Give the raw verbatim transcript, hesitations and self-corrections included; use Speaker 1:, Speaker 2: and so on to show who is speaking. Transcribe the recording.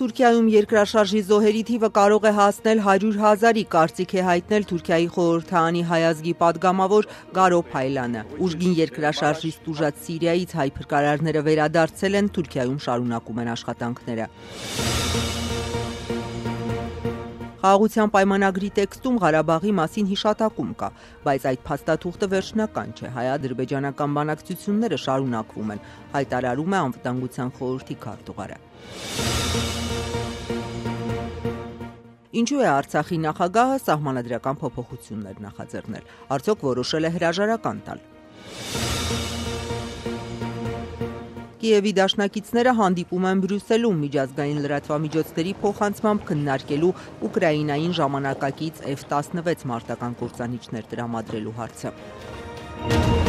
Speaker 1: Թուրքիայում երկրաշարժի զոհերի թիվը կարող է հասնել հարյուր հազարի, կարծիք է հայտնել Թուրքիայի խորհրդարանի հայ ազգի պատգամավոր Գարո Փայլանը։ Ուժգին երկրաշարժից տուժած Սիրիայից հայ փրկարարները վերադարձել են, Թուրքիայում շարունակում են աշխատանքները։ Խաղաղության պայմանագրի տեքստում Ղարաբաղի մասին հիշատակում կա, բայց այդ փաստաթուղթը վերջնական չէ, հայ-ադրբեջանական բանակցությունները շարունակվում են, հայտարարում է Անվտանգության խորհրդի քարտուղարը։ Ինչու է Արցախի նախագահը սահմանադրական փոփոխություններ նախաձեռնել, արդյոք որոշել է հրաժարական տալ։ Կիևի դաշնակիցները հանդիպում են Բրյուսելում միջազգային լրատվամիջոցների փոխանցմամբ քննարկելու Ուկրաինային ժամանակակից Էֆ տասնվեց մարտական կործանիչներ տրամադրելու հարցը։